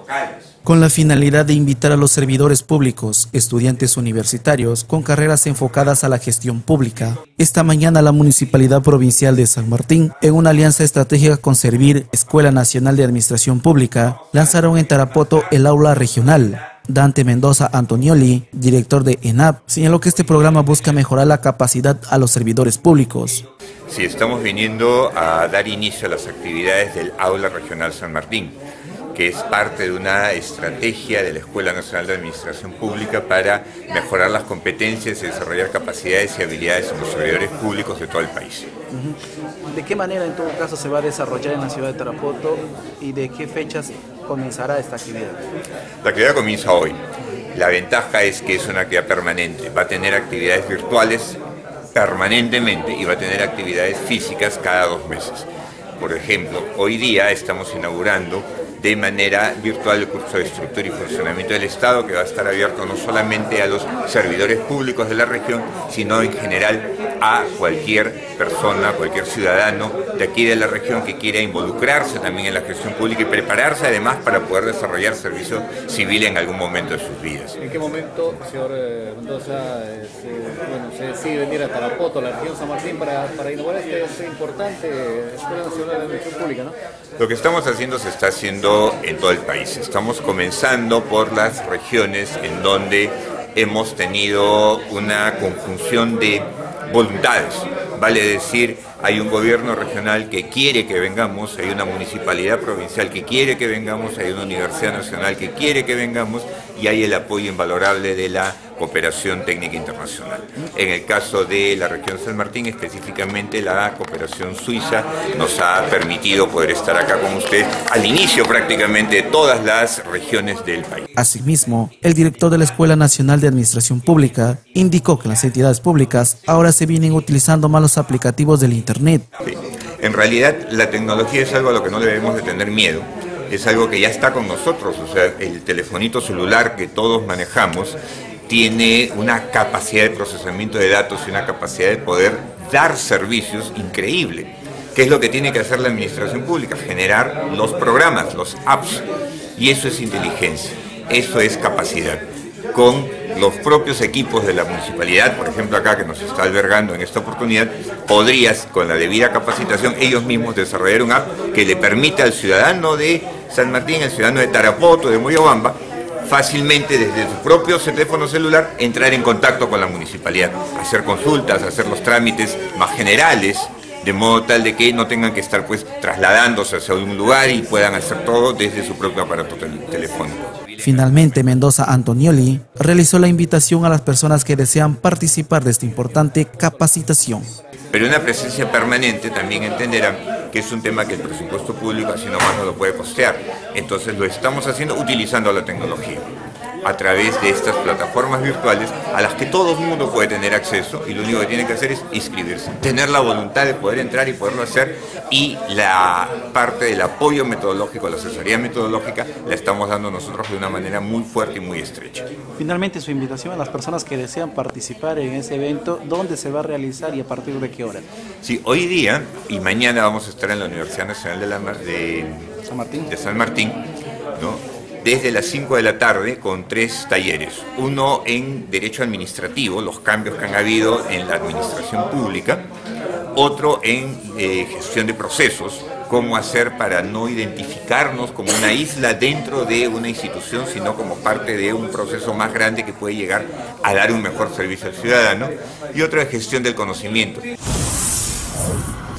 locales. Con la finalidad de invitar a los servidores públicos, estudiantes universitarios con carreras enfocadas a la gestión pública, esta mañana la Municipalidad Provincial de San Martín, en una alianza estratégica con Servir, Escuela Nacional de Administración Pública, lanzaron en Tarapoto el aula regional. Dante Mendoza Antonioli, director de ENAP, señaló que este programa busca mejorar la capacidad a los servidores públicos. Sí, estamos viniendo a dar inicio a las actividades del Aula Regional San Martín, que es parte de una estrategia de la Escuela Nacional de Administración Pública para mejorar las competencias y desarrollar capacidades y habilidades en los servidores públicos de todo el país. ¿De qué manera en todo caso se va a desarrollar en la ciudad de Tarapoto y de qué fechas comenzará esta actividad? La actividad comienza hoy. La ventaja es que es una actividad permanente, va a tener actividades virtuales permanentemente y va a tener actividades físicas cada 2 meses. Por ejemplo, hoy día estamos inaugurando de manera virtual el curso de estructura y funcionamiento del Estado, que va a estar abierto no solamente a los servidores públicos de la región, sino en general a cualquier persona, cualquier ciudadano de aquí de la región que quiera involucrarse también en la gestión pública y prepararse además para poder desarrollar servicio civil en algún momento de sus vidas. ¿En qué momento, señor Mendoza, se decide venir a Tarapoto, la región San Martín, para inaugurar esta importante Escuela Nacional de Administración Pública, ¿no? Lo que estamos haciendo se está haciendo en todo el país. Estamos comenzando por las regiones en donde hemos tenido una conjunción de voluntades. Vale decir, hay un gobierno regional que quiere que vengamos, hay una municipalidad provincial que quiere que vengamos, hay una universidad nacional que quiere que vengamos y hay el apoyo invalorable de la cooperación técnica internacional. En el caso de la región San Martín, específicamente la cooperación suiza nos ha permitido poder estar acá con ustedes al inicio prácticamente de todas las regiones del país. Asimismo, el director de la Escuela Nacional de Administración Pública indicó que las entidades públicas ahora se vienen utilizando más los aplicativos del Internet. Sí. En realidad, la tecnología es algo a lo que no debemos de tener miedo. Es algo que ya está con nosotros, o sea, el telefonito celular que todos manejamos tiene una capacidad de procesamiento de datos y una capacidad de poder dar servicios increíble. ¿Qué es lo que tiene que hacer la administración pública? Generar los programas, los apps. Y eso es inteligencia, eso es capacidad. Con los propios equipos de la municipalidad, por ejemplo acá que nos está albergando en esta oportunidad, podrías, con la debida capacitación, ellos mismos desarrollar un app que le permita al ciudadano de San Martín, al ciudadano de Tarapoto, de Moyobamba, fácilmente desde su propio teléfono celular entrar en contacto con la municipalidad, hacer consultas, hacer los trámites más generales, de modo tal de que no tengan que estar pues trasladándose hacia un lugar y puedan hacer todo desde su propio aparato telefónico. Finalmente, Mendoza Antonioli realizó la invitación a las personas que desean participar de esta importante capacitación. Pero una presencia permanente también entenderán que es un tema que el presupuesto público así nomás no lo puede costear. Entonces lo estamos haciendo utilizando la tecnología a través de estas plataformas virtuales a las que todo el mundo puede tener acceso y lo único que tiene que hacer es inscribirse, tener la voluntad de poder entrar y poderlo hacer, y la parte del apoyo metodológico, la asesoría metodológica la estamos dando nosotros de una manera muy fuerte y muy estrecha. Finalmente, su invitación a las personas que desean participar en ese evento, ¿dónde se va a realizar y a partir de qué hora? Sí, hoy día y mañana vamos a estar en la Universidad Nacional de San Martín, ¿no? Desde las 5 de la tarde con 3 talleres. Uno en Derecho Administrativo, los cambios que han habido en la administración pública. Otro en Gestión de Procesos, cómo hacer para no identificarnos como una isla dentro de una institución, sino como parte de un proceso más grande que puede llegar a dar un mejor servicio al ciudadano. Y otro en Gestión del Conocimiento.